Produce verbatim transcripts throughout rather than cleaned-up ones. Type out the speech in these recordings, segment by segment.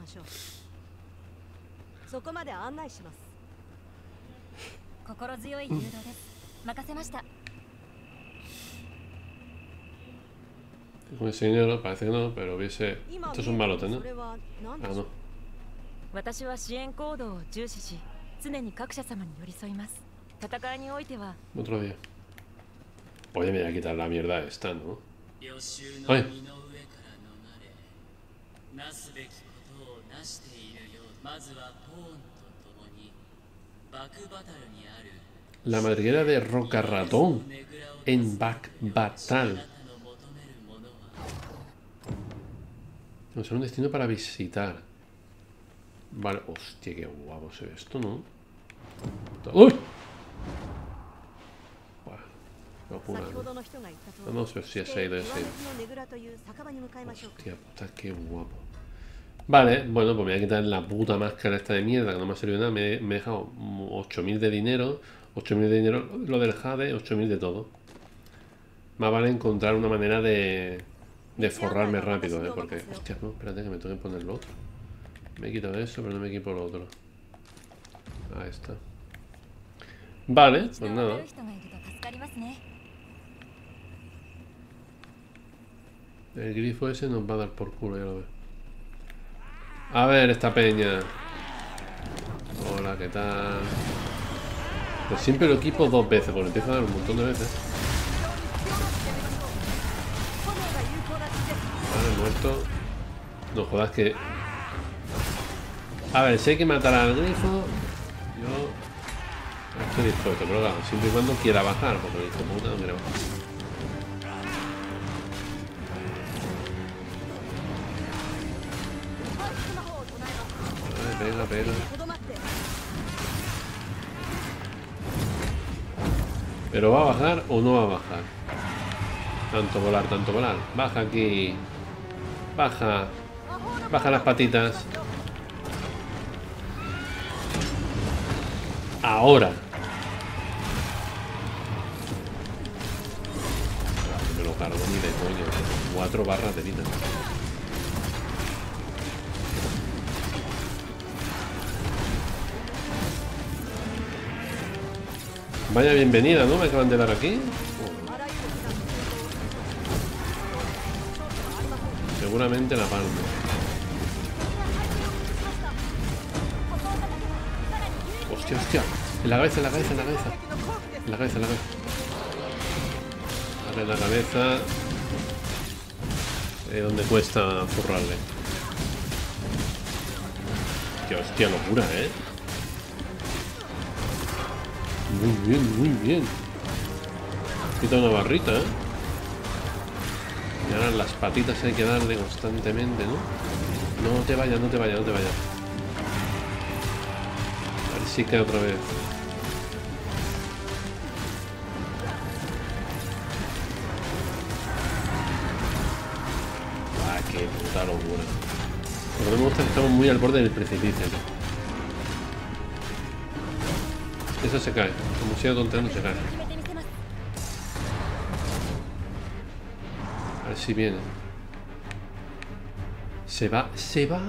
Con ese dinero parece que no, pero hubiese... Esto es un malote, ¿no? Ah, no. Otro día. Oye, me voy a quitar la mierda esta, ¿no? ¡Ay! La madriguera de Roca Ratón en Bac-Batal. No es un destino para visitar. Vale, hostia, qué guapo se ve esto, ¿no? ¡Uy! Vamos a ver si se ha ido ese. Hostia puta, qué guapo. Vale, bueno, pues me voy a quitar la puta máscara esta de mierda que no me ha servido nada. Me, me he dejado ocho mil de dinero. ocho mil de dinero, lo del jade, ocho mil de todo. Más vale encontrar una manera de, de forrarme rápido, ¿eh? Porque, hostia, no, espérate que me tengo que poner lo otro. Me he quitado eso, pero no me equipo lo otro. Ahí está. Vale, pues nada. El grifo ese nos va a dar por culo, ya lo veo. A ver, esta peña. Hola, ¿qué tal? Pues siempre lo equipo dos veces, porque empiezo a dar un montón de veces. Vale, muerto. No jodas que... A ver, si hay que matar al grifo, yo estoy dispuesto, pero claro, siempre y cuando quiera bajar, porque el hijo puta no quiere bajar. Vale, pega, pega. ¿Pero va a bajar o no va a bajar? Tanto volar, tanto volar. Baja aquí. Baja. Baja las patitas. Ahora. Me lo cargo ni de coño. Cuatro barras de vida. Vaya bienvenida, ¿no? Me acaban de dar aquí. Seguramente la palma. Hostia, hostia. En la cabeza, en la cabeza, en la cabeza. En la cabeza, en la cabeza. Vale, en la cabeza. Eh, donde cuesta zurrarle. Hostia, hostia, locura, ¿eh? Muy bien, muy bien. Quita una barrita, ¿eh? Y ahora las patitas hay que darle constantemente, ¿no? No te vayas, no te vayas, no te vayas. A ver si cae otra vez. Ah, qué puta locura. Lo que no me gusta es que estamos muy al borde del precipicio, ¿no? Eso se cae. Como siga tonteando, se cae. A ver si viene. Se va, se va.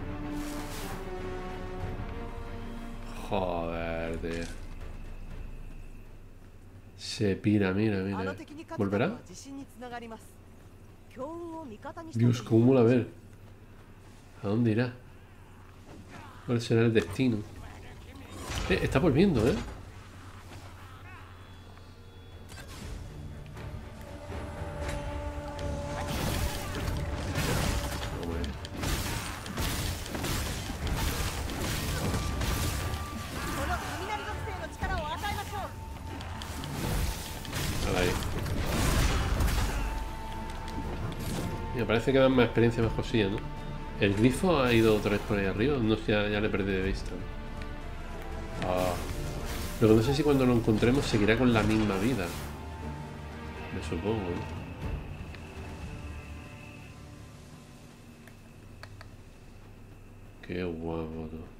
Joder, tío. Se pira, mira, mira. ¿Volverá? Dios, cómo mola ver. ¿A dónde irá? ¿Cuál será el destino? Eh, está volviendo, ¿eh? Ahí. Me parece que dan más experiencia, más cosillas, ¿no? El grifo ha ido otra vez por ahí arriba. No sé, ya, ya le perdí de vista, ¿no? Ah. Lo que no sé si cuando lo encontremos seguirá con la misma vida. Me supongo, ¿no? Qué guapo, tú.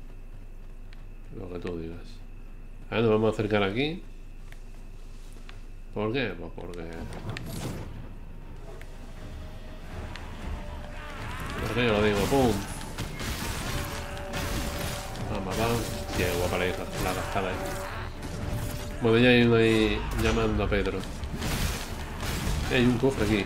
Lo que tú digas. A ver, nos vamos a acercar aquí. ¿Por qué? Pues porque... ¿Por qué yo lo digo? ¡Pum! Vamos, vamos. Qué guapa la hija, la cascada ahí. Bueno, ya hay uno ahí llamando a Pedro. Hay un cofre aquí.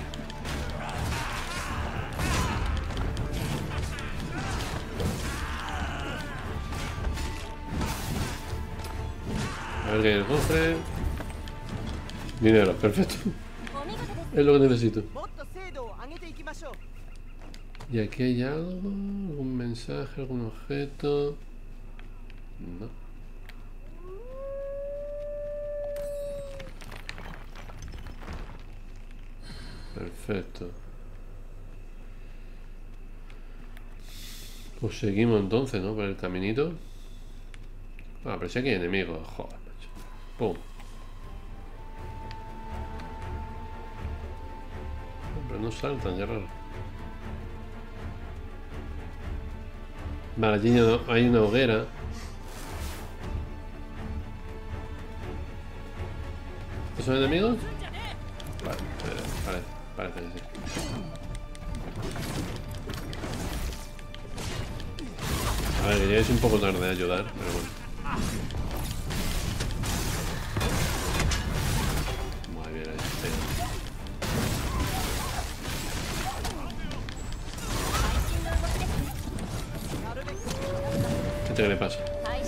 A ver qué hay en el cofre. Dinero, perfecto. Es lo que necesito. Y aquí hay algo, algún mensaje, algún objeto. No. Perfecto. Pues seguimos entonces, ¿no? Por el caminito. Ah, pero si aquí hay enemigos, joder, macho. Pum. Pero no saltan, qué raro. Vale, allí hay una hoguera. ¿Estos son enemigos? Vale, parece, parece que sí. A ver, que ya es un poco tarde de ayudar, pero bueno. Muy bien, ahí está. ¿Qué le pasa?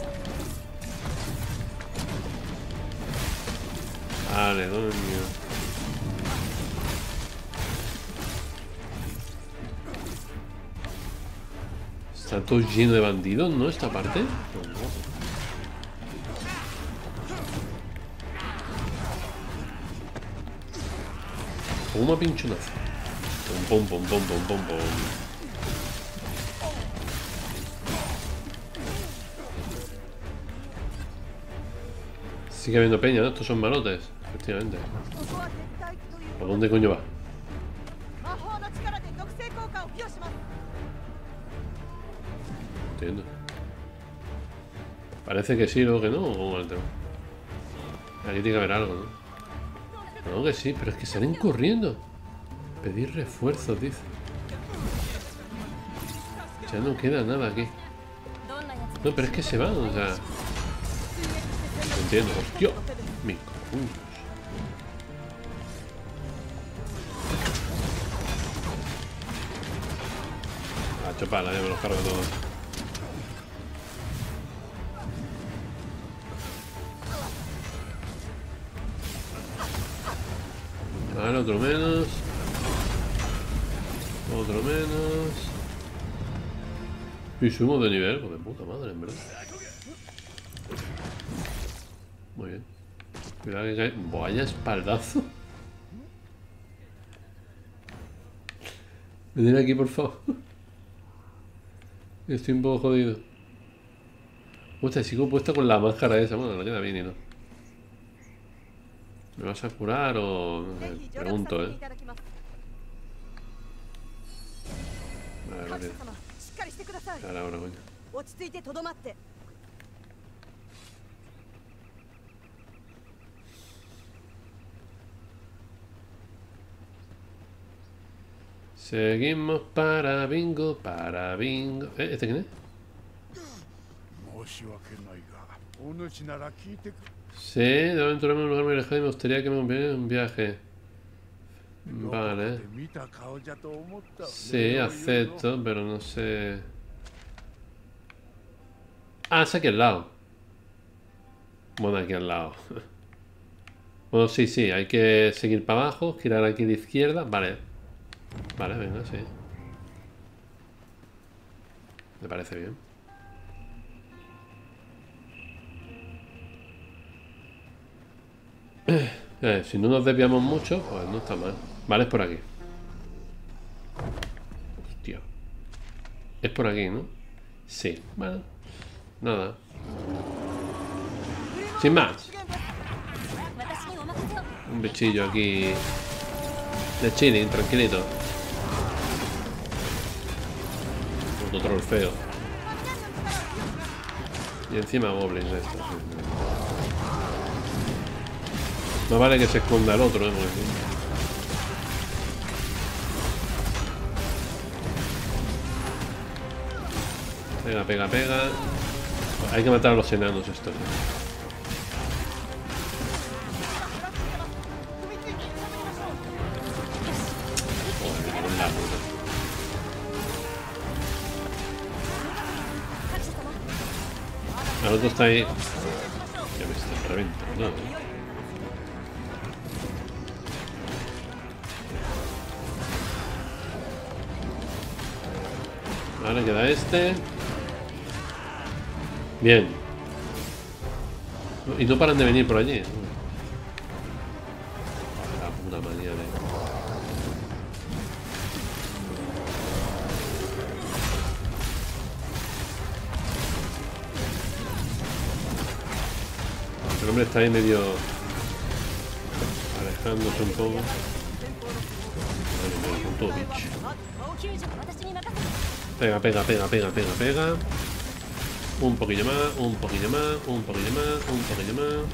Vale, coño. Está todo lleno de bandidos, ¿no? Esta parte. Toma pinchonazo. Pum, pum, pum, pum, pum, pum. Sigue habiendo peña, ¿no? Estos son malotes, efectivamente. ¿Por dónde coño va? Entiendo. Parece que sí, luego que no, o el tema. Aquí tiene que haber algo, ¿no? No, que sí, pero es que salen corriendo. Pedir refuerzos, dice. Ya no queda nada aquí. No, pero es que se van, o sea... No entiendo, hostia. Mi coño. A chopala, ya me los cargo todos. Vale, otro menos. Otro menos. Y sumo de nivel, pues de puta madre, en verdad. Muy bien. Cuidado que cae. Vaya espaldazo. Venid aquí, por favor. Estoy un poco jodido. Hostia, sigo puesta con la máscara esa. Bueno, no queda bien y no. ¿Me vas a curar o...? No sé, pregunto, ¿eh? Vale, vale. Ahora, ahora, coño. Seguimos para bingo, para bingo. ¿Eh? ¿Este quién es? Sí, debo aventurarme en un lugar muy lejano y me gustaría que me enviara un viaje. Vale. Sí, acepto, pero no sé... Ah, es aquí al lado. Bueno, aquí al lado. Bueno, sí, sí, hay que seguir para abajo, girar aquí de izquierda. Vale. Vale, venga, sí. Me parece bien. Eh, si no nos desviamos mucho, pues no está mal. Vale, es por aquí. Hostia. Es por aquí, ¿no? Sí. Bueno. Nada. Sin más. Un bichillo aquí. De chilling, tranquilito. Otro troll feo. Y encima goblins de estos. No vale que se esconda el otro, ¿eh? Pega, pega, pega. Hay que matar a los enanos estos. Joder, la puta. El otro está ahí. Ya me está reventando, ¿eh? Vale, queda este. Bien. Y no paran de venir por allí. La puta manía de... El hombre está ahí medio... alejándose un poco. Vale, me apuntó, bitch. Pega, pega, pega, pega, pega, pega. Un poquillo más, un poquillo más, un poquillo más, un poquillo más.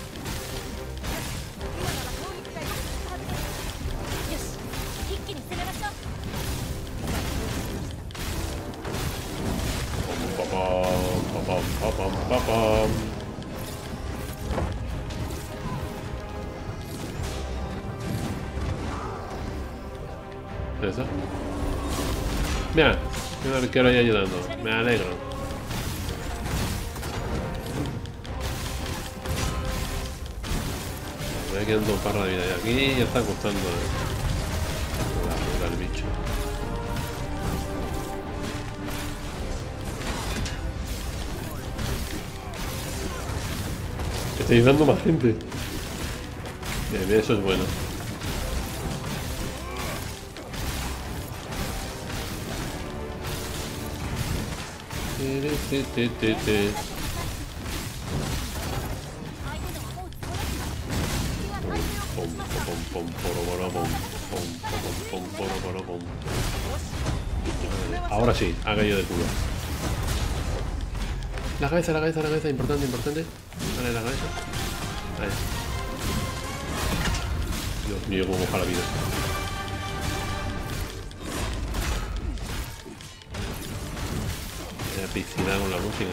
Pam, pam, pam, pam, pam, pam. ¿Eso? Mira, un arquero ahí ayudando. Me alegro. Me quedando un par de vida y aquí ya está costando la puta el bicho. Estáis dando más gente. Bien, eso es bueno. Te, te, te, te. Ahora sí, ha caído de culo. La cabeza, la cabeza, la cabeza, importante, importante. Vale, la cabeza. Ahí. Dios mío, cómo moja la vida. La piscina con la música.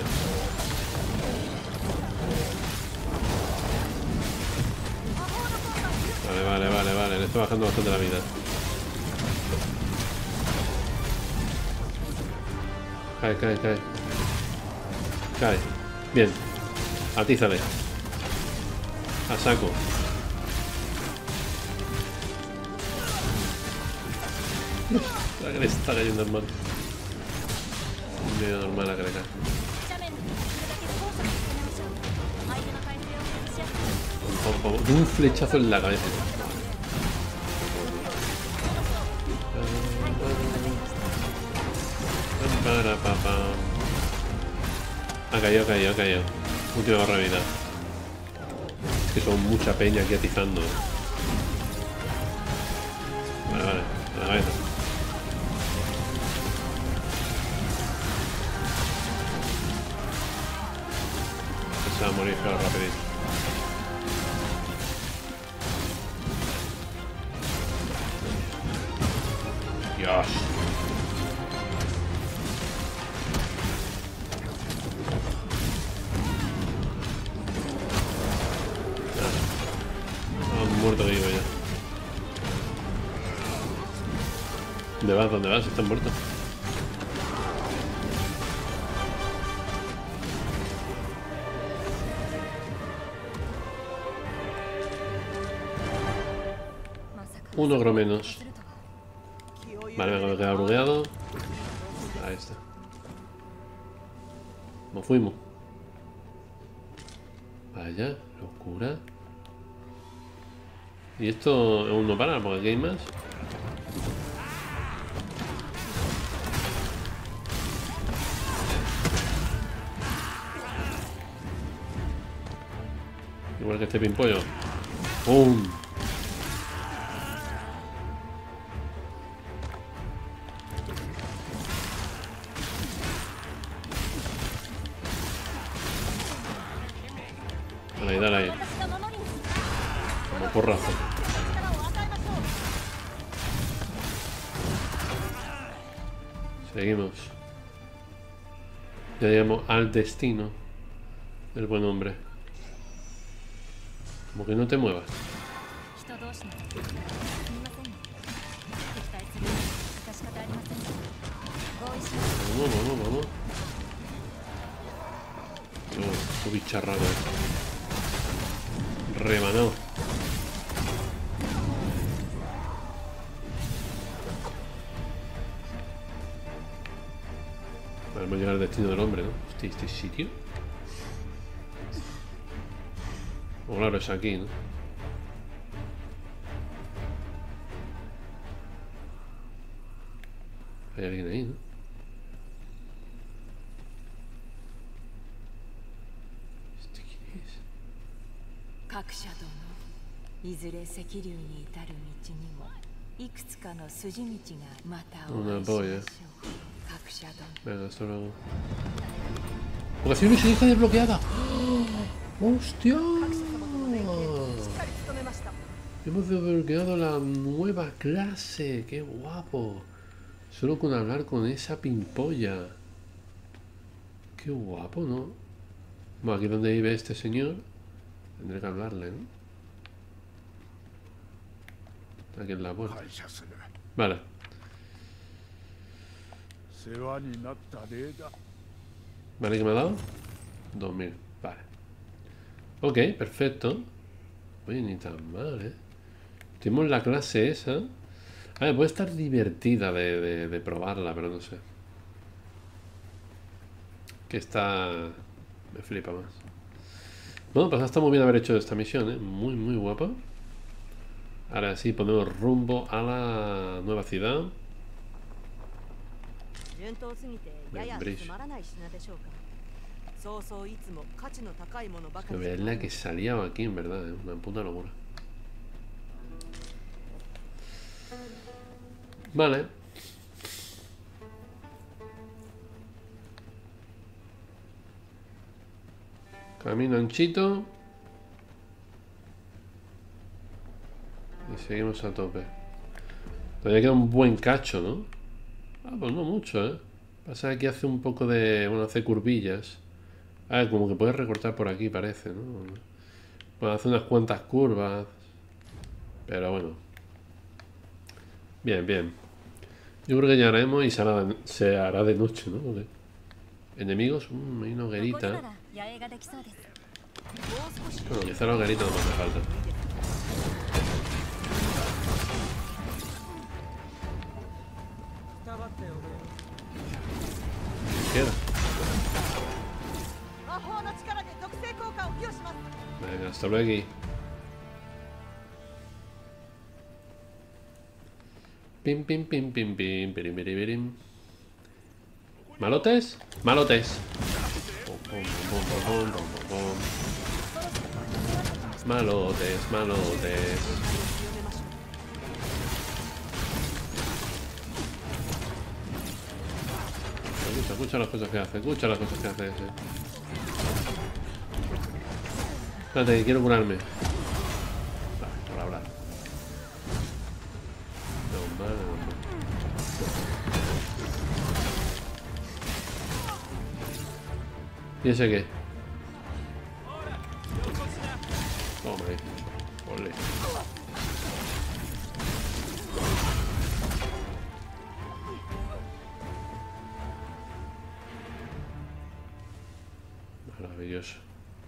Vale, vale, vale, vale. Le estoy bajando bastante la vida. Cae, cae, cae. Cae. Bien. Atízale. A saco. La que le está cayendo el mal. Medio normal la que le cae. Un flechazo en la cabeza. Ha caído, ha caído, ha caído. Última barra de vida. Es que son mucha peña aquí atizando. Vale, vale, a la cabeza. Se va a morir, claro, rapidito. Dios. Muerto que iba ya. ¿Dónde vas? ¿Dónde vas? Están muertos. Un ogro menos. Vale, me acabo de quedar bugueado. Ahí está. Nos fuimos. Vaya, locura. Y esto aún no para, porque aquí hay más. Igual que este pimpollo. ¡Pum! Dale ahí, dale ahí. Como porrazo. Seguimos. Ya llegamos al destino del buen hombre. Como que no te muevas. Vamos, vamos, vamos. Oh, qué bicharrado esto. Rebanado. Vamos a llegar al destino del hombre, ¿no? Hostia, ¿este sitio? Oh, claro, es aquí, ¿no? Hay alguien ahí, ¿no? ¿Este quién es? 各社殿、いずれ赤龍に至る道にもいくつかの筋道がまたお会いしましょう。各社殿。 Venga, hasta luego. Vocación y hija desbloqueada. ¡Hostia! Hemos desbloqueado la nueva clase. ¡Qué guapo! Solo con hablar con esa pimpolla. ¡Qué guapo!, ¿no? Bueno, aquí donde vive este señor tendré que hablarle, ¿no? Aquí en la puerta. Vale. Vale, ¿qué me ha dado? dos mil. Vale. Ok, perfecto. Oye, ni tan mal, ¿eh? Tenemos la clase esa. A ver, puede estar divertida de, de, de probarla, pero no sé. Que está... me flipa más. Bueno, pues está muy bien haber hecho esta misión, ¿eh? Muy, muy guapa. Ahora sí, ponemos rumbo a la nueva ciudad. Es la que salía aquí, en verdad, ¿eh? Una puta locura. Vale. Camino anchito. Y seguimos a tope. Todavía queda un buen cacho, ¿no? Ah, pues no mucho, ¿eh? Pasa que aquí hace un poco de... bueno, hace curvillas. Ah, como que puedes recortar por aquí, parece, ¿no? Bueno, hace unas cuantas curvas. Pero bueno. Bien, bien. Yo creo que ya haremos y se hará de, se hará de noche, ¿no? ¿Vale? Enemigos, mmm, hay una hoguerita. Bueno, ya está la hoguerita, no me hace falta. Queda. Venga, hasta luego. Pim, pim, pim, pim, pim, pirim, pirim, pirim. ¿Malotes? Malotes. Malotes, malotes. Escucha, escucha las cosas que hace, escucha las cosas que hace ese. Espérate, que quiero curarme. Vale, por hablar. No, vale, no, vale. ¿Y ese qué? Toma ahí. Ole. Maravilloso.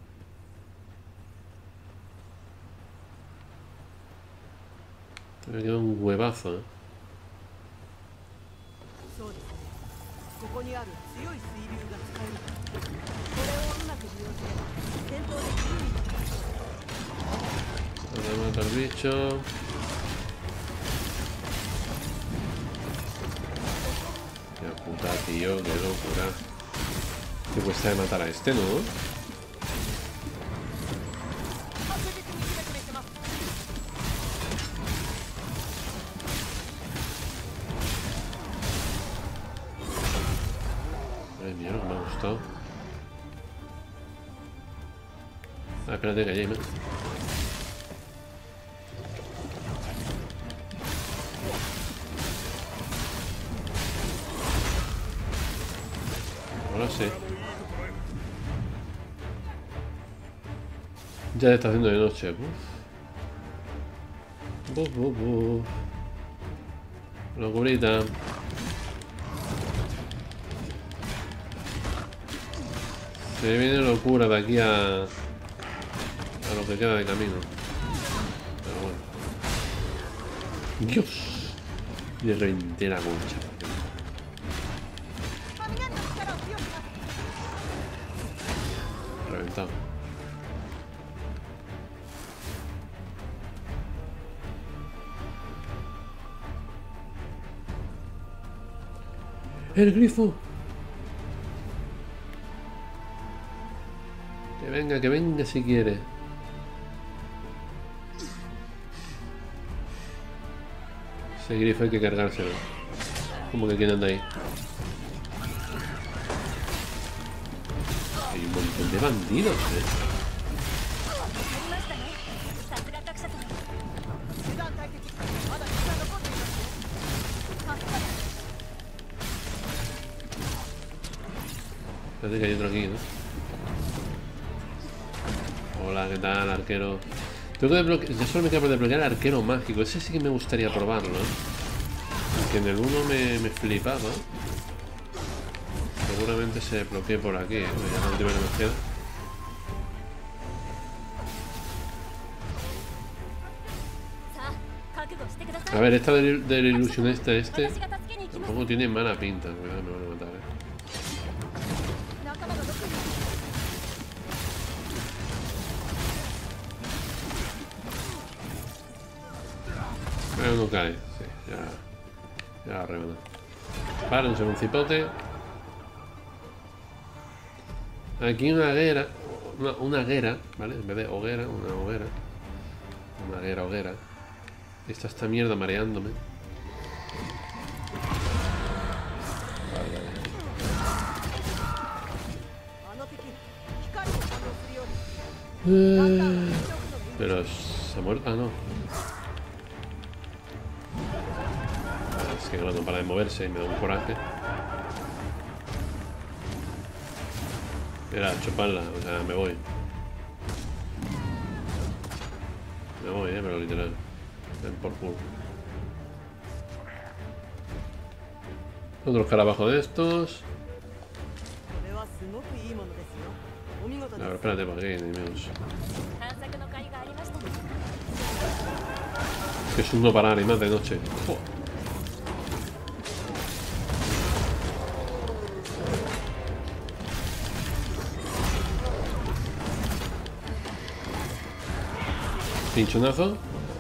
Me queda un huevazo, ¿eh? Voy a matar al bicho. Qué puta, tío, qué locura. Qué cuesta de matar a este, ¿no? Ay, mía, no me ha gustado. Ah, espérate que hay más. Ahora sí. Ya está haciendo de noche. Buf, buf, buf. Locurita. Se viene locura de aquí a... a lo que queda de camino. Pero bueno. Dios. Le reventé la concha. Reventado. El grifo. Que venga, que venga si quiere. Ese grifo hay que cargárselo. Como que quién anda ahí. Hay un montón de bandidos, eh. Parece que hay otro aquí, ¿no? Hola, ¿qué tal, arquero? Tengo que desbloquear... Yo solo me queda por desbloquear el arquero mágico. Ese sí que me gustaría probarlo, ¿eh? Porque en el uno me, me flipaba. Seguramente se desbloquee por aquí, ¿eh? Ya la última que nos queda. A ver, esta del, del ilusionista este tampoco tiene mala pinta. Cuidado, me van a matar, ¿eh? Pero no cae, sí, ya, ya la remata. Vale, un segundo cipote. Aquí una hoguera, una, una hoguera, ¿vale? En vez de hoguera, una hoguera. Una hoguera, hoguera. Y está esta mierda mareándome. Vale, vale. Eh, pero se ha muerto. Ah, no. Es que no, no para de moverse y me da un coraje. Mira, chuparla, o sea, me voy. Me voy, eh, pero literal. Ven por culo. Otro escarabajo de estos. A ver, espérate, por aquí, enemigos. Que es un no parar y más de noche. ¡Oh! Pinchonazo.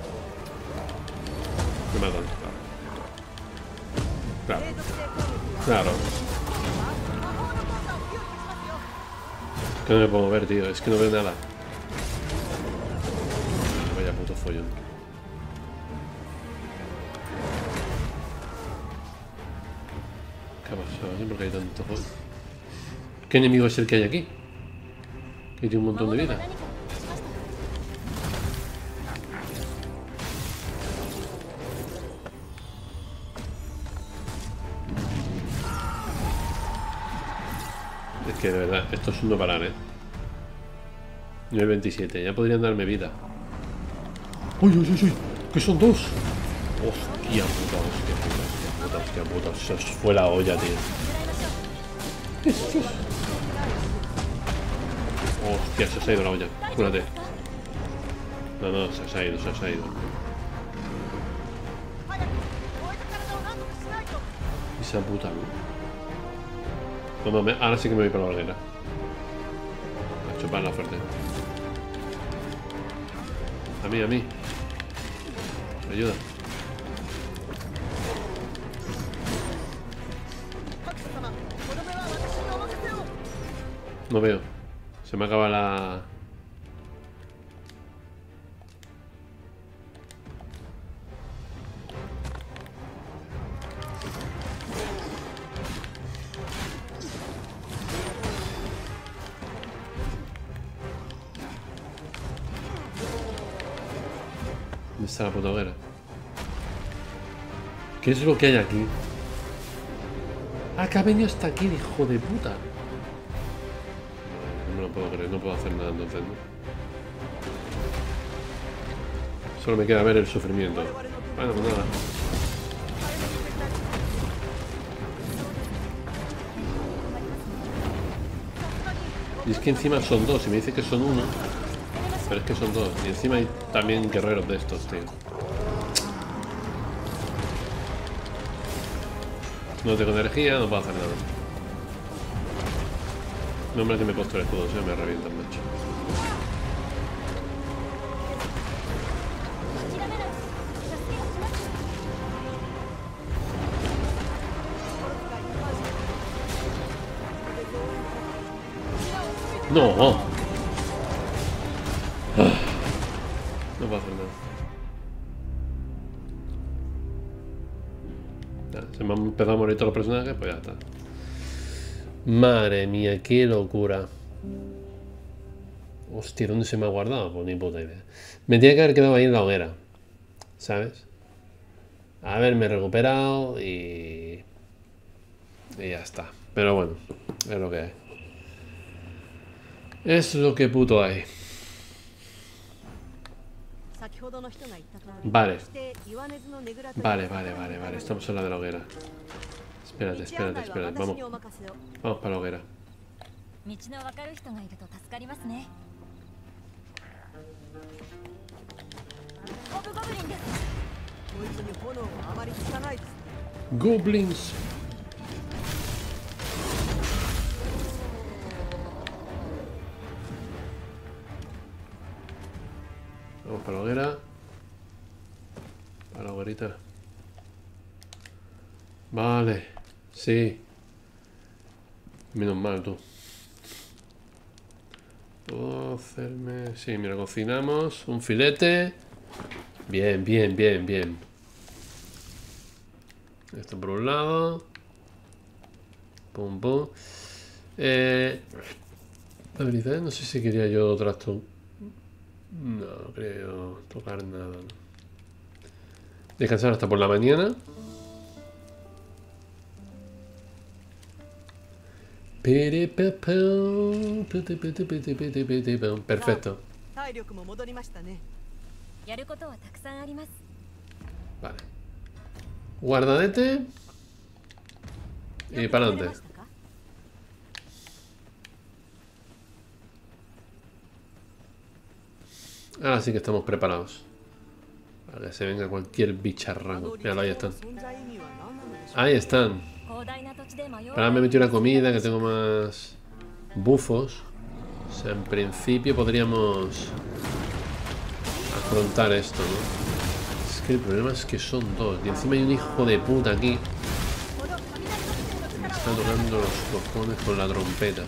Me matan, claro. Claro. Claro. Que no me puedo mover, tío. Es que no veo nada. Vaya puto follón. ¿Qué ha pasado? ¿Por qué hay tanto follón? ¿Qué enemigo es el que hay aquí? Que tiene un montón de vida. Es que de verdad, esto es un no parar, eh. nivel veintisiete, ya podrían darme vida. ¡Uy, uy, uy, uy! ¡Que son dos! ¡Hostia puta, hostia puta, hostia puta, hostia puta! Se os fue la olla, tío. Hostia, se os ha ido la olla. Cúrate. No, no, se os ha ido, se os ha ido. Esa puta luz. No, no, ahora sí que me voy para la hoguera. A chuparla fuerte. A mí, a mí. Ayuda. No veo. Se me acaba la... ¿Dónde está la puta hoguera? ¿Qué es lo que hay aquí? Ah, que ha venido hasta aquí, hijo de puta. me lo puedo creer, no puedo hacer nada entonces, ¿no? Solo me queda ver el sufrimiento. Bueno, pues nada. Y es que encima son dos, y me dice que son uno. Pero es que son dos. Y encima hay también guerreros de estos, tío. No tengo energía, no puedo hacer nada. No, hombre, que me he puesto el escudo, se me revienta, macho. No. No puedo hacer nada. Se me han empezado a morir todos los personajes, pues ya está. Madre mía, qué locura. Hostia, ¿dónde se me ha guardado? Pues ni puta idea. Me tenía que haber quedado ahí en la hoguera, ¿sabes? Haberme recuperado y... Y ya está. Pero bueno, es lo que hay. Es lo que puto hay. Vale. Vale, vale, vale, vale. Estamos en la de la hoguera. Espérate, espérate, espérate. Vamos. Vamos para la hoguera. Goblins. Vamos para la hoguera. Para la hoguerita. Vale. Sí. Menos mal, tú. Puedo hacerme... Sí, mira, cocinamos un filete. Bien, bien, bien, bien. Esto por un lado. Pum, pum. Eh... Habilidades, no sé si quería yo trasto. No, creo tocar nada. Descansar hasta por la mañana. Perfecto. Vale. Guardadete. Y para adelante. Ahora sí que estamos preparados para que se venga cualquier bicharraco. Míralo, ahí están. Ahí están. Ahora me metí una comida, que tengo más bufos. O sea, en principio podríamos afrontar esto, ¿no? Es que el problema es que son dos. Y encima hay un hijo de puta aquí que me está tocando los cojones con la trompeta.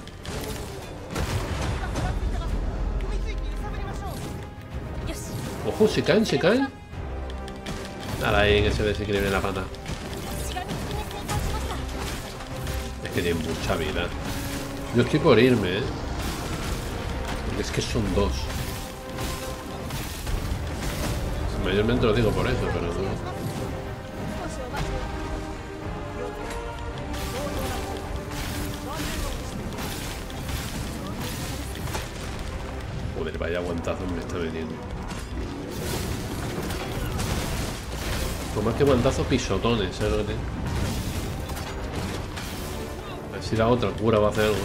Ojo, se caen, se caen. Nada, ahí que se desequilibre la pata. Es que tiene mucha vida. Yo estoy por irme, ¿eh? Porque es que son dos. Mayormente lo digo por eso, pero no. Joder, vaya aguantazo me está metiendo. Como es que guantazo pisotones, ¿sabes lo que tengo? A ver si la otra cura va a hacer algo.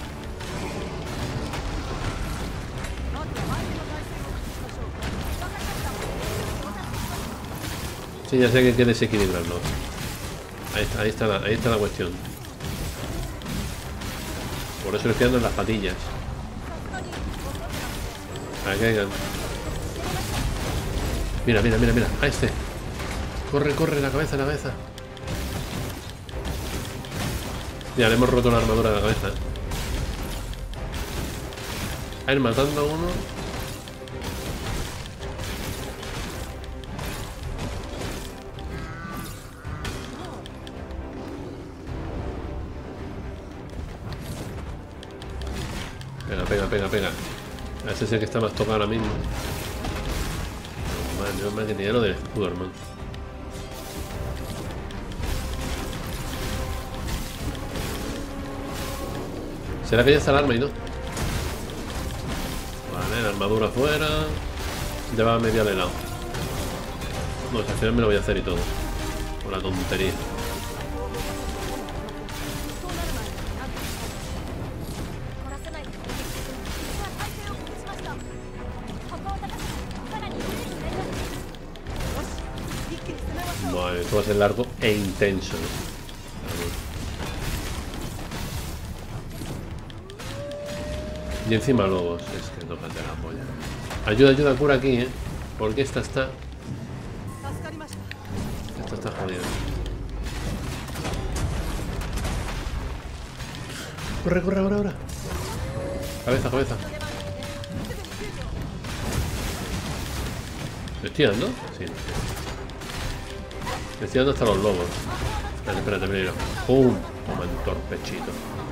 Sí, ya sé que hay que desequilibrarlo. Ahí está, ahí está la, ahí está la cuestión. Por eso le estoy dando en las patillas. Para que caigan. Mira, mira, mira, mira. A este. Corre, corre, la cabeza, la cabeza. Ya, le hemos roto la armadura de la cabeza. A ir matando a uno. Pega, pega, pega, pega. Ese es el que está más tocado ahora mismo. No más que tenía lo del escudo, hermano. ¿Será que ya está el arma y no? Vale, la armadura fuera. Ya va a media de lado. No, si al final me lo voy a hacer y todo. Por la tontería. Vale, esto va a ser largo e intenso. Y encima lobos. Es que no falta la polla. Ayuda, ayuda, cura aquí, eh. Porque esta está... Esta está jodida. Corre, corre, ahora, ahora. Cabeza, cabeza. ¿Le estoy dando? Sí. Le estoy dando hasta los lobos. Vale, espérate, primero. ¡Pum! Toma en torpechito.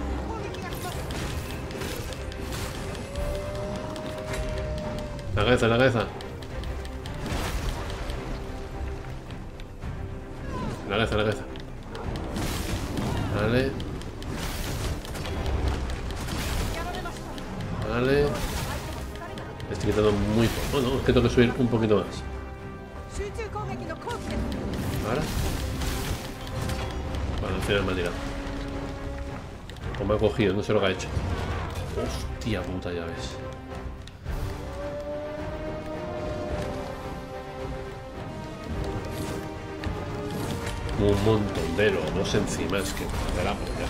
La cabeza, la cabeza. La cabeza, la cabeza. Vale. Vale. Estoy quitando muy poco. No, es que tengo que subir un poquito más. Ahora. Vale, al final me ha tirado. O me ha cogido, no sé lo que ha hecho. Hostia puta, ya ves. Un montón de lobos encima, es que de la polla.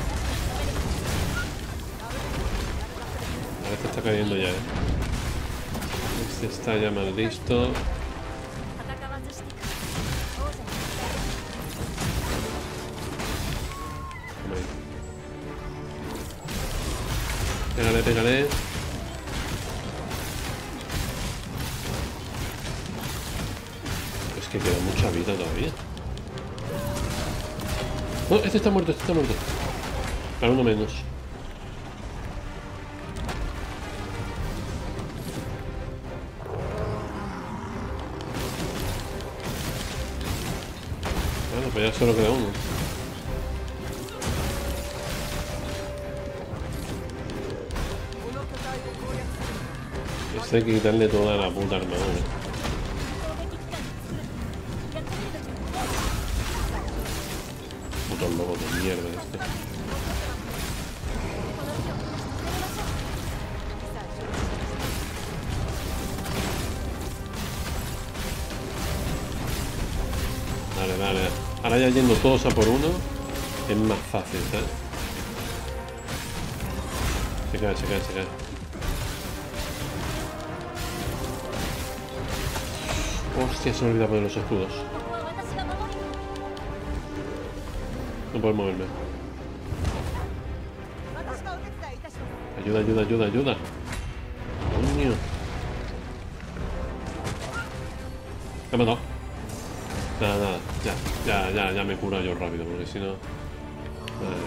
A ver, está cayendo ya, eh. Este está ya más listo. Pégale, pégale. Es que queda mucha vida todavía. Oh, este está muerto, este está muerto. Para uno menos. Bueno, pues ya solo queda uno. Este hay que quitarle toda la puta armadura. Puto lobo de mierda este. Dale, dale. Ahora ya yendo todos a por uno es más fácil, ¿sabes? Se cae, se cae, se cae. Hostia, se me olvida poner los escudos. No puedo moverme. Ayuda, ayuda, ayuda, ayuda. Coño. Me ha matado. Nada, nada. Ya, ya, ya, ya me he curado yo rápido, porque si no... Vale.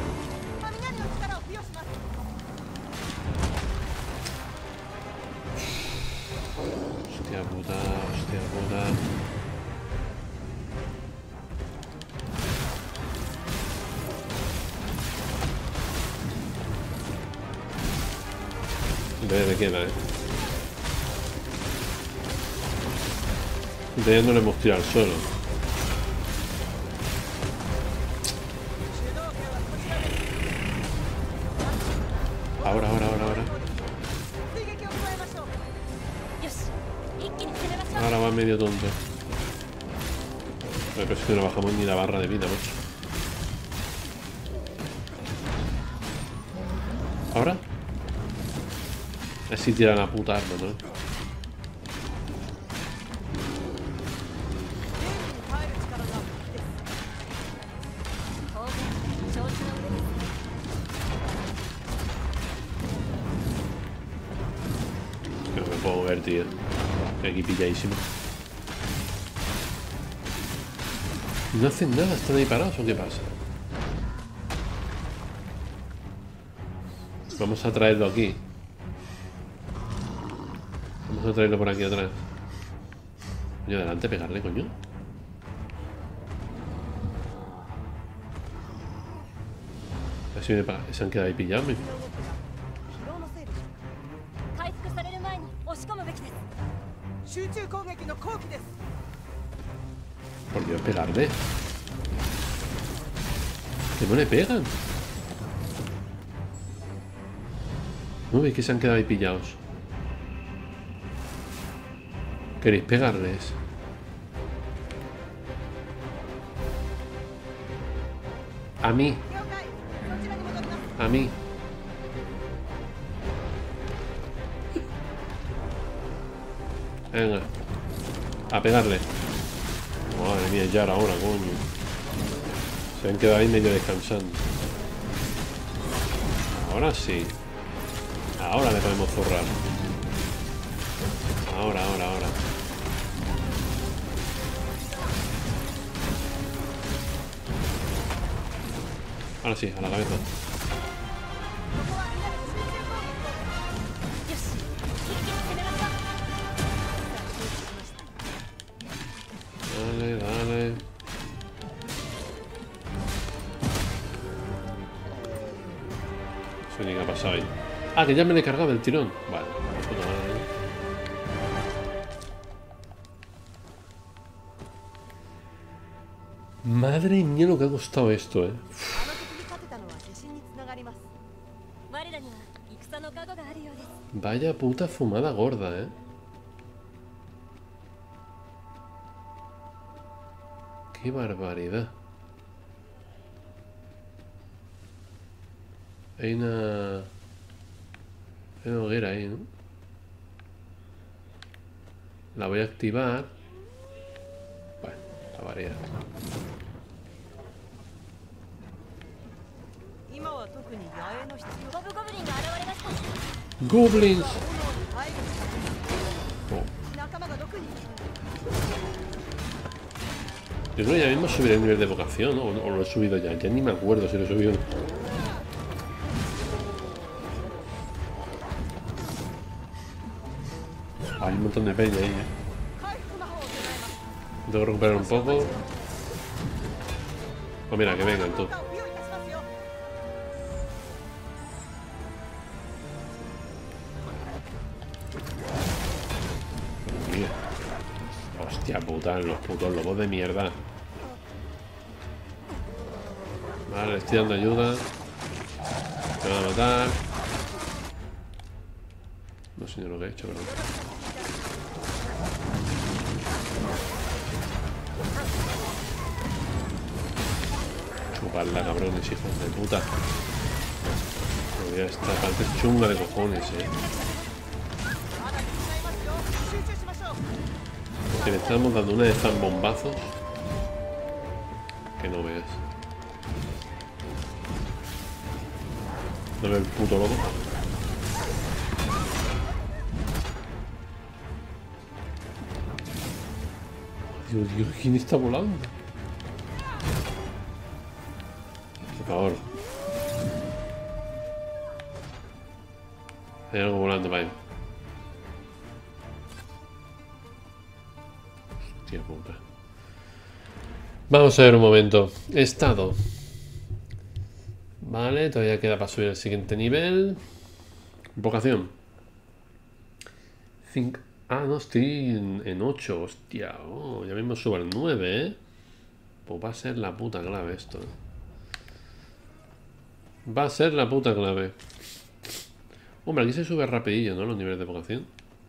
Hostia puta, hostia puta. De, de queda, eh. De ahí no le hemos tirado al suelo. Ahora, ahora, ahora, ahora. Ahora va medio tonto. Pero es que no bajamos ni la barra de vida, macho. ¿Ahora? Así tira la puta arma, ¿no? Que no me puedo mover, tío. Estoy aquí pilladísimo. No hacen nada, están ahí parados o qué pasa. Vamos a traerlo aquí. Vamos a traerlo por aquí atrás. Coño, adelante, pegarle, coño. Así me paga. Se han quedado ahí pillados. Por Dios, pegarle. Que no le pegan. No veis que se han quedado ahí pillados. ¿Queréis pegarles? A mí. A mí. Venga. A pegarle. Madre mía, ya era hora, coño. Se han quedado ahí medio descansando. Ahora sí. Ahora le podemos zurrar. Ahora, ahora, ahora. Ahora sí, a la cabeza. Dale, dale. No sé ni qué ha pasado ahí. Ah, que ya me le he cargado el tirón. Vale, puta madre. Madre mía lo que ha costado esto, eh. Vaya puta fumada gorda, eh. Qué barbaridad. Hay una... Hay una hoguera ahí, ¿no? La voy a activar. Bueno, la variedad. Goblins. Oh. Yo creo que ya mismo subiré el nivel de vocación, ¿no? O lo he subido ya. Ya ni me acuerdo si lo he subido. Hay un montón de peña ahí, ¿eh? Tengo que recuperar un poco. Pues mira, que vengan tú. Mira. Hostia puta, los putos lobos de mierda. Vale, le estoy dando ayuda. Me van a matar. No sé ni lo que he hecho, pero... Chuparla, cabrones, hijos de puta. Mira, esta parte es chunga de cojones, eh. Porque le estamos dando una de esas bombazos que no veas. No veo el puto lobo. Dios, Dios, ¿quién está volando? Por favor. Hay algo volando para ahí. Hostia puta. Vamos a ver un momento. Estado. Vale, todavía queda para subir al siguiente nivel. Vocación. Think. Ah, no, estoy en, en ocho. Hostia, oh, ya mismo subo al nueve, ¿eh? Pues va a ser la puta clave esto. Va a ser la puta clave. Hombre, aquí se sube rapidillo, ¿no? Los niveles de vocación.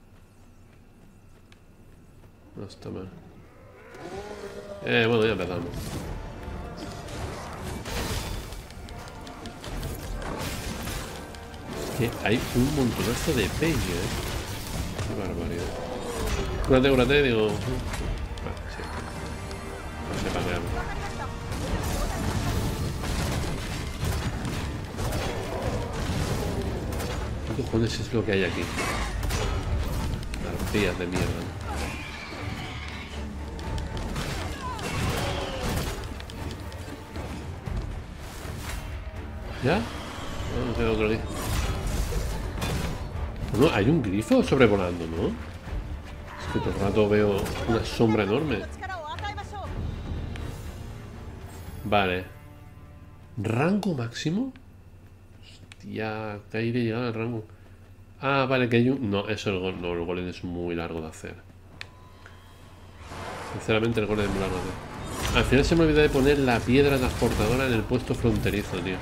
No está mal. Eh, bueno, ya empezamos. Es que hay un montonazo de peña, ¿eh? Qué barbaridad. Cúrate, cúrate, digo. Vale, sí. No sé para qué. ¿Qué cojones es lo que hay aquí? Arpías de mierda. ¿Ya? No, no tengo otro aquí. No, hay un grifo sobrevolando, ¿no? Es que todo el rato veo una sombra enorme. Vale. ¿Rango máximo? Hostia, que hay de llegar al rango. Ah, vale, que hay un... No, eso el, no, el golem es muy largo de hacer. Sinceramente, el gol de emular nada. Al final se me olvidó de poner la piedra transportadora en el puesto fronterizo, tío.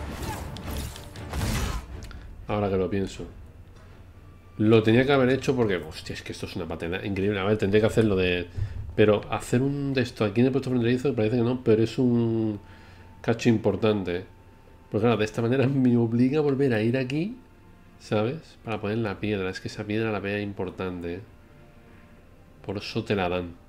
Ahora que lo pienso. Lo tenía que haber hecho porque... Hostia, es que esto es una patena increíble. A ver, tendría que hacerlo de... Pero hacer un de esto aquí en el puesto fronterizo parece que no, pero es un cacho importante. Porque claro, de esta manera me obliga a volver a ir aquí, ¿sabes? Para poner la piedra. Es que esa piedra la vea importante. Por eso te la dan.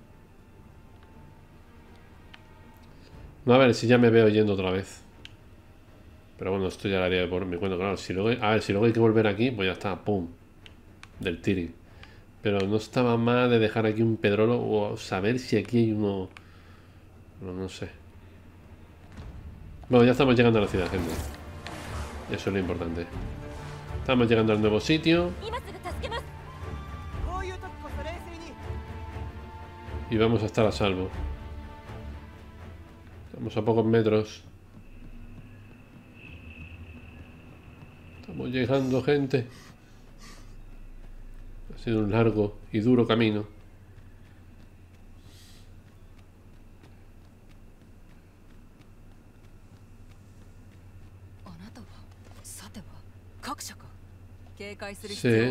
No, a ver si ya me veo yendo otra vez. Pero bueno, esto ya lo haría por mi cuenta, claro. Si luego, a ver, si luego hay que volver aquí, pues ya está, pum. Del tiri. Pero no estaba mal de dejar aquí un pedrolo o saber si aquí hay uno... No, no sé. Bueno, ya estamos llegando a la ciudad, gente. Eso es lo importante. Estamos llegando al nuevo sitio. Y vamos a estar a salvo. Estamos a pocos metros. Estamos llegando, gente. Ha sido un largo y duro camino. Sí.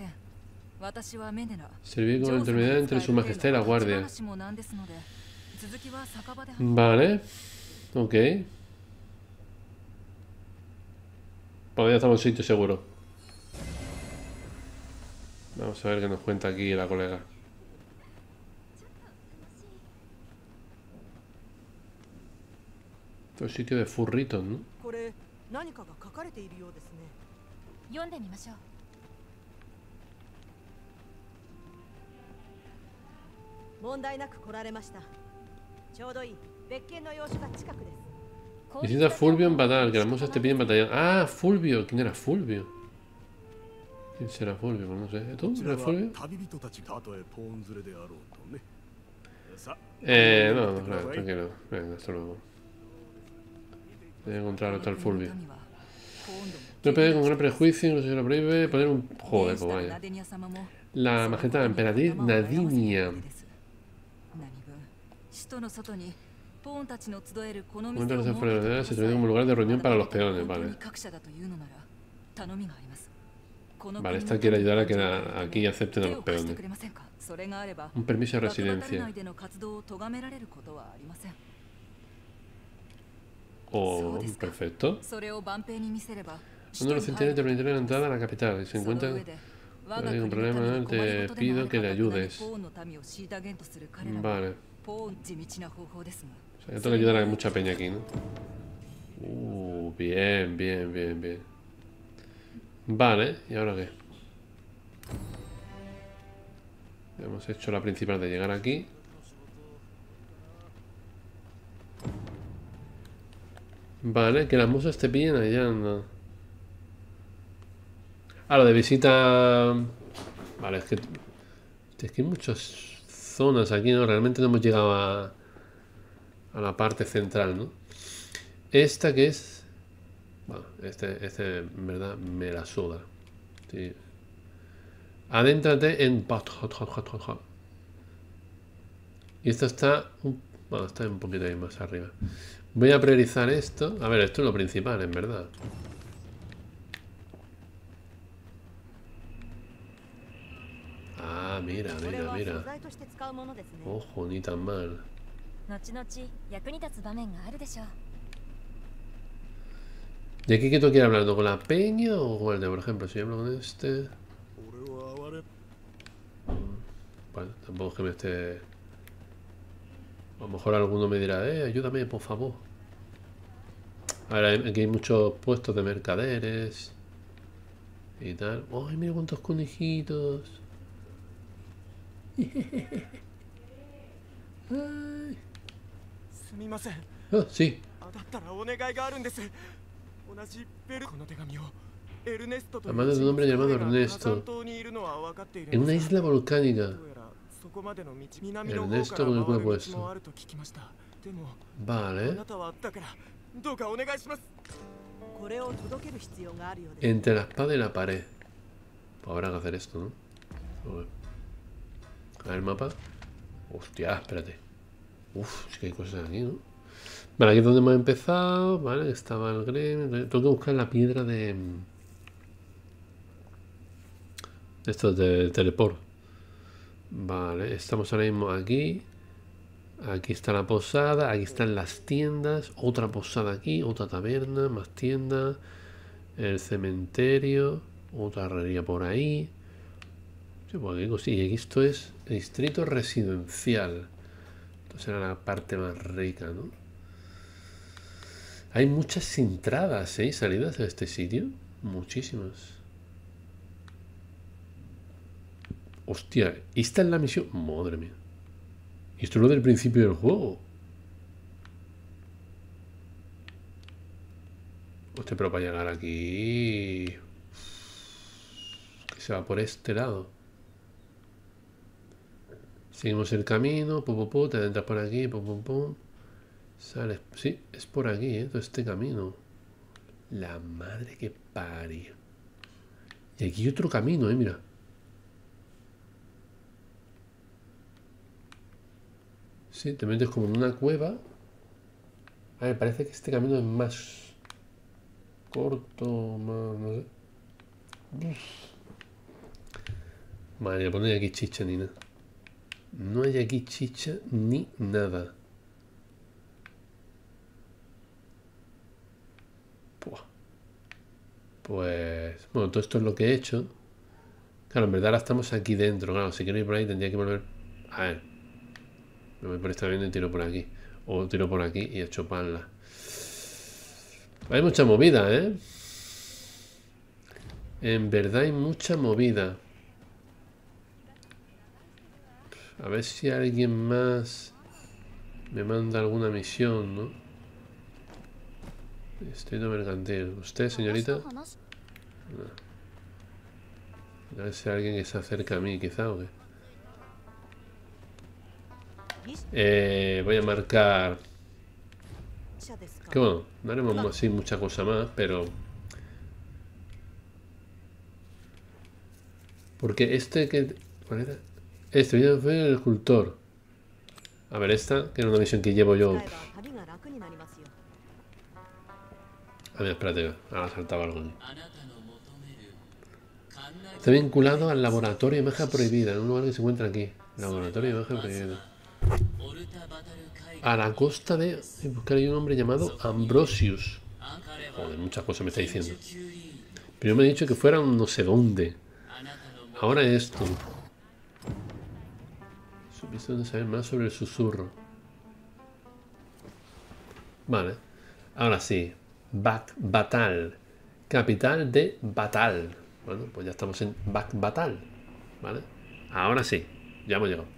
Servir como intermediario entre su majestad y la guardia. Vale. Ok. Bueno, ya estamos en sitio seguro. Vamos a ver qué nos cuenta aquí la colega. Esto es sitio de furritos, ¿no? Visita a Fulvio en batalla, que las musas te piden batalla. Ah, Fulvio. ¿Quién era Fulvio? ¿Quién será Fulvio? Pues no sé. ¿Tú? ¿Eres Fulvio? Eh, no, no, claro, tranquilo. Venga, hasta luego. Voy a encontrar hasta el Fulvio. No puede con gran prejuicio, no se lo prohíbe poner un... Joder, pues vaya. La majestad emperatriz Nadinia. Momento de fuera de la se trae como lugar de reunión para los peones, vale. Vale, esta quiere ayudar a que la, aquí acepten a los peones. Un permiso de residencia. Oh, perfecto. Uno de los centinelas te permitirá la entrada a la capital. Y se encuentra con un problema, te pido que le ayudes. Vale. O sea, yo tengo que ayudar a mucha peña aquí, ¿no? Uh, bien, bien, bien, bien. Vale, ¿y ahora qué? Hemos hecho la principal de llegar aquí. Vale, que las musas te pillen allá, anda. Ah, lo de visita... Vale, es que... Es que hay muchas zonas aquí, ¿no? Realmente no hemos llegado a... A la parte central, ¿no? Esta que es... Bueno, este, este en verdad me la suda. Sí. Adéntrate en... Y esta está... Un... Bueno, está un poquito ahí más arriba. Voy a priorizar esto. A ver, esto es lo principal, en verdad. Ah, mira, mira, mira. Ojo, ni tan mal. ¿De qué que tú quieres hablar? ¿Con la peña o con el de, por ejemplo, si yo hablo con este? Bueno, tampoco es que me esté... A lo mejor alguno me dirá, eh, ayúdame, por favor. A ver, aquí hay muchos puestos de mercaderes y tal. ¡Ay, mira cuántos conejitos! Ay. Oh, sí. Amado de un hombre llamado Ernesto. En una isla volcánica. Ernesto con el culo puesto. Vale. Entre la espada y la pared. Pues habrá que hacer esto, ¿no? A ver el mapa. Hostia, espérate. Uf, es que hay cosas aquí, ¿no? Vale, aquí es donde hemos empezado. Vale, estaba el gremio. Tengo que buscar la piedra de... Esto de teleport. Vale, estamos ahora mismo aquí. Aquí está la posada. Aquí están las tiendas. Otra posada aquí. Otra taberna. Más tiendas. El cementerio. Otra herrería por ahí. Sí, pues aquí, sí, y aquí esto es distrito residencial. Entonces era la parte más rica, ¿no? Hay muchas entradas, ¿eh? Salidas de este sitio. Muchísimas. Hostia, esta es la misión. Madre mía. Y esto es lo del principio del juego. Hostia, pero para llegar aquí... Que se va por este lado. Seguimos el camino. Pum, pum, pum. Te entras por aquí. Pum, pum, pum. Sales. Sí, es por aquí, ¿eh? Todo este camino. La madre que parió. Y aquí hay otro camino, ¿eh? Mira. Sí, te metes como en una cueva. A ver, parece que este camino es más corto, más... no sé. Vale, pues no hay aquí chicha ni nada. No hay aquí chicha ni nada. Puah. Pues... Bueno, todo esto es lo que he hecho. Claro, en verdad ahora estamos aquí dentro. Claro, si quiero ir por ahí tendría que volver... A ver. Me voy por esta viendo y tiro por aquí. O tiro por aquí y a chuparla. Hay mucha movida, ¿eh? En verdad hay mucha movida. A ver si alguien más me manda alguna misión, ¿no? Distrito mercantil. ¿Usted, señorita? No. A ver si hay alguien que se acerca a mí, quizá, ¿o qué? Eh, voy a marcar... Que bueno, no haremos así mucha cosa más, pero... Porque este que... ¿Cuál era? Este video fue el escultor. A ver, esta, que era una misión que llevo yo. A ver, espérate, ahora saltaba algo. Está vinculado al laboratorio de magia prohibida, en un lugar que se encuentra aquí. Laboratorio de magia prohibida. A la costa de... buscar ahí un hombre llamado Ambrosius. Joder, muchas cosas me está diciendo. Pero me ha dicho que fuera un no sé dónde. Ahora esto. Supiste de saber más sobre el susurro. Vale. Ahora sí. Bac Batal. Capital de Batal. Bueno, pues ya estamos en Bac Batal. Vale. Ahora sí. Ya hemos llegado.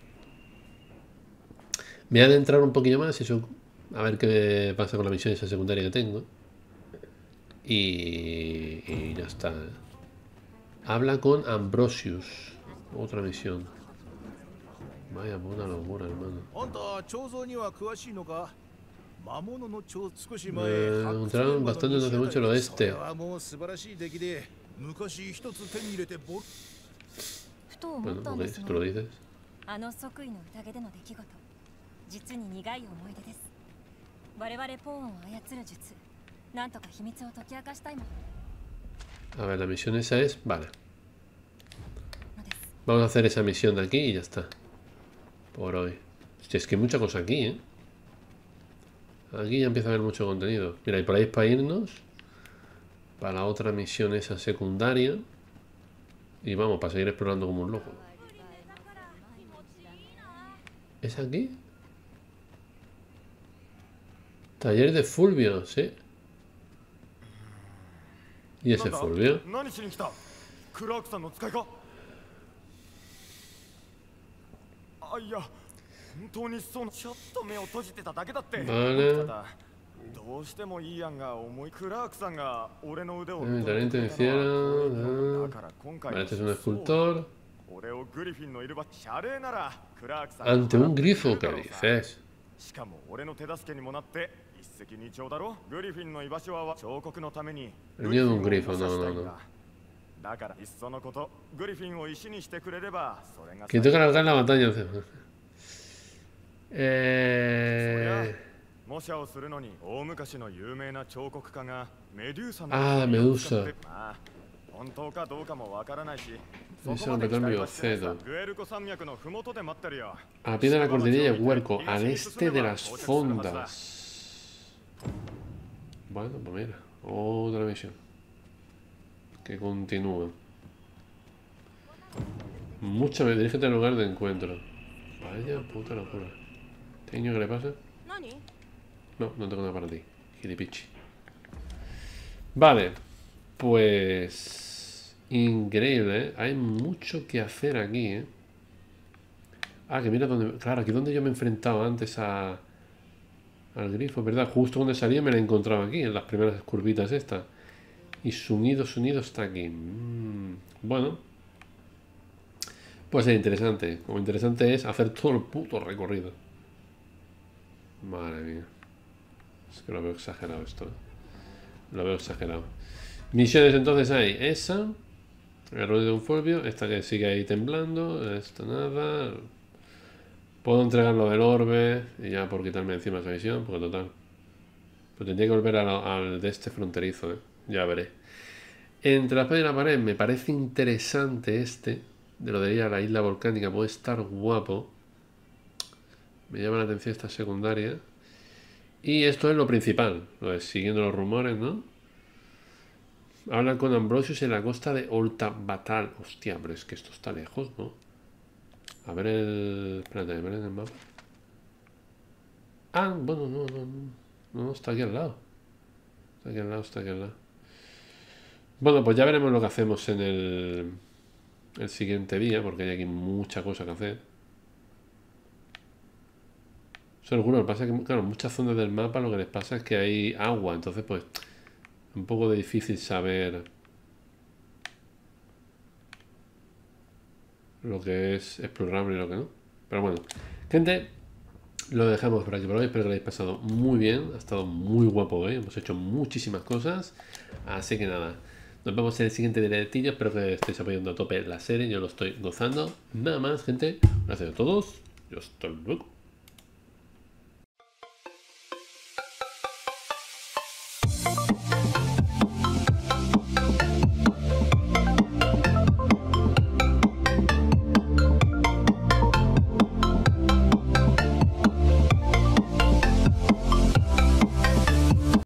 Me voy a adentrar un poquillo más y eso, a ver qué pasa con la misión esa secundaria que tengo. Y, y ya está. Habla con Ambrosius. Otra misión. Vaya puta locura, hermano. Me encontraron bastante no hace mucho el oeste. Bueno, ok, si tú lo dices. A ver, la misión esa es... Vale. Vamos a hacer esa misión de aquí y ya está. Por hoy. Hostia, es que hay mucha cosa aquí, ¿eh? Aquí ya empieza a haber mucho contenido. Mira, y por ahí es para irnos. Para la otra misión esa secundaria. Y vamos, para seguir explorando como un loco. ¿Es aquí? Taller de Fulvio, sí. ¿Y ese Fulvio? Vale. Mi talento inicial. Vale, este es un escultor. Ante un grifo, ¿qué dices? El nido de un grifo, no, no, no. Que toca largar la batalla. Eh... Ah, Medusa. Es un recambio cedo. A pie de la cordillera de Huerco, al este de las fondas. Bueno, pues mira, otra misión. Que continúa. Mucha me dirígete al lugar de encuentro. Vaya puta locura. ¿Teño qué le pasa? No, no tengo nada para ti. Gilipichi. Vale. Pues... Increíble, ¿eh? Hay mucho que hacer aquí, ¿eh? Ah, que mira dónde... Claro, aquí donde yo me he enfrentado antes a... Al grifo, ¿verdad? Justo donde salía me la he encontrado aquí, en las primeras curvitas estas. Y su nido, su nido está aquí. Mm, bueno. Puede ser interesante. Como interesante es hacer todo el puto recorrido. Madre mía. Es que lo veo exagerado esto, ¿eh? Lo veo exagerado. Misiones entonces hay esa. El rollo de un folio. Esta que sigue ahí temblando. Esta nada. Puedo entregar lo del orbe. Y ya por quitarme encima esa misión. Porque total. Pero tendría que volver al, al de este fronterizo, ¿eh? Ya veré. Entre la espada y la pared me parece interesante este. De lo de ir a la isla volcánica. Puede estar guapo. Me llama la atención esta secundaria. Y esto es lo principal. Lo de siguiendo los rumores, ¿no? Hablan con Ambrosius en la costa de Oltabatal. Hostia, pero es que esto está lejos, ¿no? A ver el... Espérate, a ver en el mapa. Ah, bueno, no, no, no. No, está aquí al lado. Está aquí al lado, está aquí al lado. Bueno, pues ya veremos lo que hacemos en el... El siguiente día, porque hay aquí mucha cosa que hacer. Seguro, lo que pasa es que, claro, en muchas zonas del mapa lo que les pasa es que hay agua, entonces pues... Un poco de difícil saber lo que es explorable y lo que no. Pero bueno, gente, lo dejamos por aquí por hoy. Espero que lo hayáis pasado muy bien. Ha estado muy guapo hoy. Hemos hecho muchísimas cosas. Así que nada, nos vemos en el siguiente directillo. Espero que estéis apoyando a tope la serie. Yo lo estoy gozando. Nada más, gente. Gracias a todos. Y hasta luego.